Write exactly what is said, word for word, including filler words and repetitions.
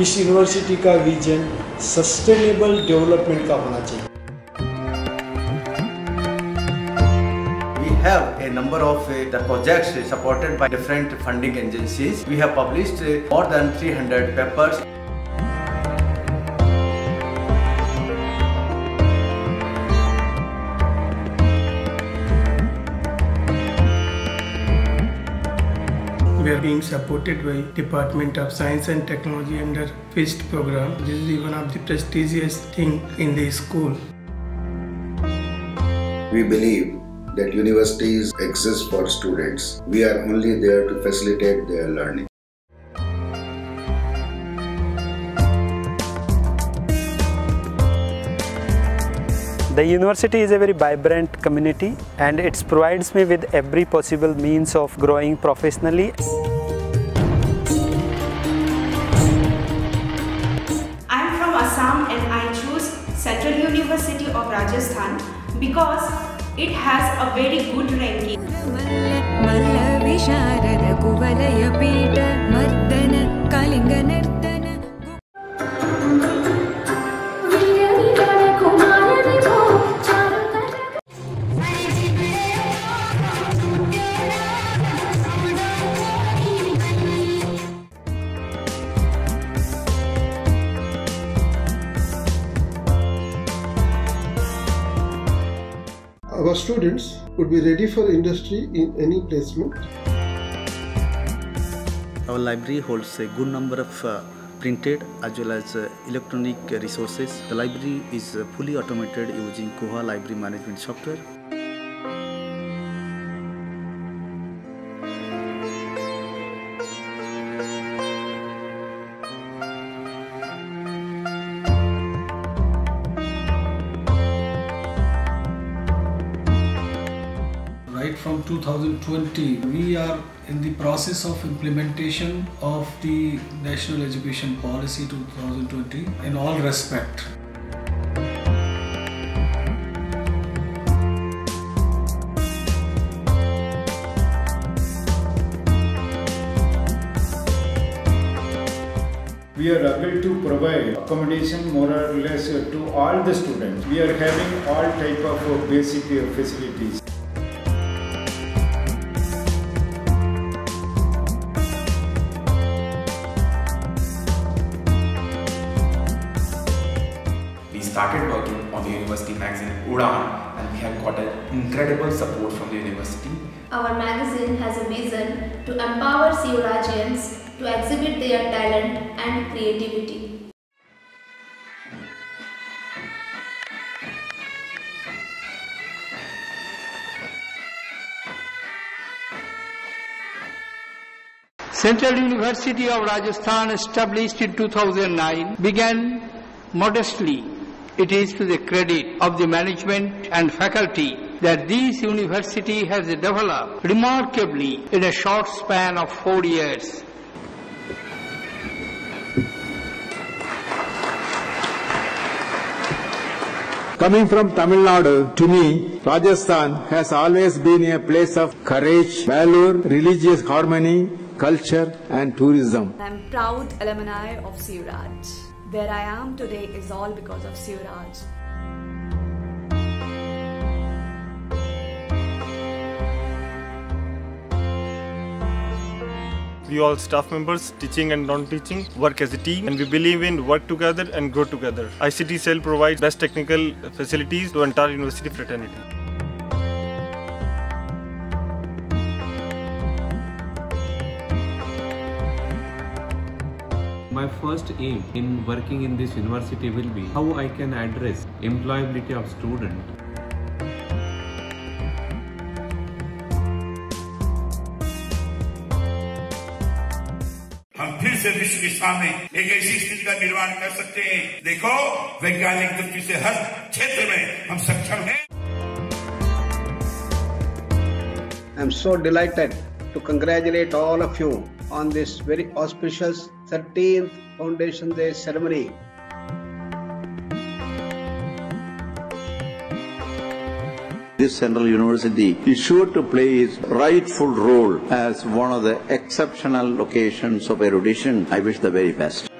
इस यूनिवर्सिटी का vision sustainable development का होना चाहिए। We have a number of uh, the projects supported by different funding agencies. We have published uh, more than three hundred papers. We are being supported by Department of Science and Technology under FIST program. This is one of the prestigious thing in the school. We believe that universities exist for students. We are only there to facilitate their learning. The university is a very vibrant community and it provides me with every possible means of growing professionally. I am from Assam and I choose Central University of Rajasthan because it has a very good ranking. Our students would be ready for industry in any placement. Our library holds a good number of uh, printed as well as uh, electronic resources. The library is uh, fully automated using Koha library management software. Right from two thousand twenty, we are in the process of implementation of the National Education Policy two thousand twenty in all respect. We are able to provide accommodation more or less to all the students. We are having all type of basic facilities. We started working on the university magazine Udaan and we have got an incredible support from the university. Our magazine has a vision to empower C U Rajians to exhibit their talent and creativity. Central University of Rajasthan, established in two thousand nine, began modestly. It is to the credit of the management and faculty that this university has developed remarkably in a short span of four years. Coming from Tamil Nadu, to me, Rajasthan has always been a place of courage, valor, religious harmony, culture and tourism. I am proud alumni of C U Raj. Where I am today is all because of C U Raj. We all staff members, teaching and non-teaching, work as a team, and we believe in work together and grow together. I C T cell provides best technical facilities to entire university fraternity. My first aim in working in this university will be how I can address employability of students. हम फिर से विश्व के सामने एक ऐसी स्थिति का निर्माण कर सकते हैं। देखो, वैज्ञानिक दृष्टि से हर क्षेत्र में हम सक्षम हैं। I am so delighted to congratulate all of you on this very auspicious thirteenth Foundation Day ceremony. This Central University is sure to play its rightful role as one of the exceptional locations of erudition. I wish the very best.